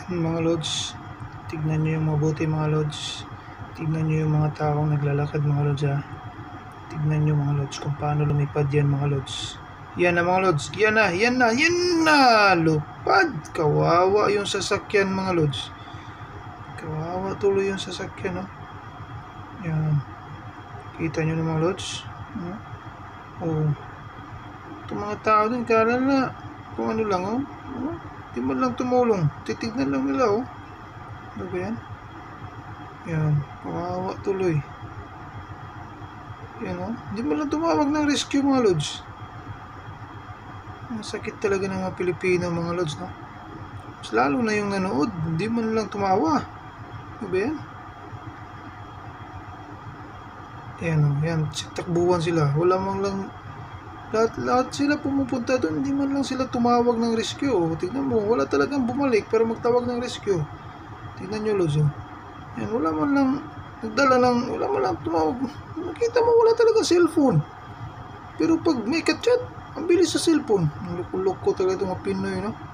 Mga lods, tignan nyo yung mabuti mga lods. Tignan nyo yung mga taong naglalakad mga lods ha. Tignan nyo mga lods kung paano lumipad yan mga lods. Yan na mga lods, yan na, lupad. Kawawa yung sasakyan mga lods. Kawawa tuloy yung sasakyan, no? Yan. Kita nyo na mga lods. Oh. Itong mga tao din, kala na kung ano lang, oh. Di man lang tumulong. Titignan lang nila, oh. Ano ba yan? Yan. Kawawa tuloy. Yan, oh. Di man lang tumawag ng rescue mga lods. Ang sakit talaga ng mga Pilipino mga lods, no? Mas lalo na yung nanood, hindi man lang tumawa. Ano ba yan? Yan, yan, takbuhan sila. Wala man lang, lahat sila pumupunta doon, hindi man lang sila tumawag ng rescue. Tignan mo, wala talagang bumalik para magtawag ng rescue. Tignan nyo lods, oh. Yan, wala man lang nagdala ng, wala man lang tumawag. Makita mo, wala talagang cellphone. Pero pag may kachat, ang bilis sa cellphone. Ang loko-loko talaga itong mga Pinoy, no?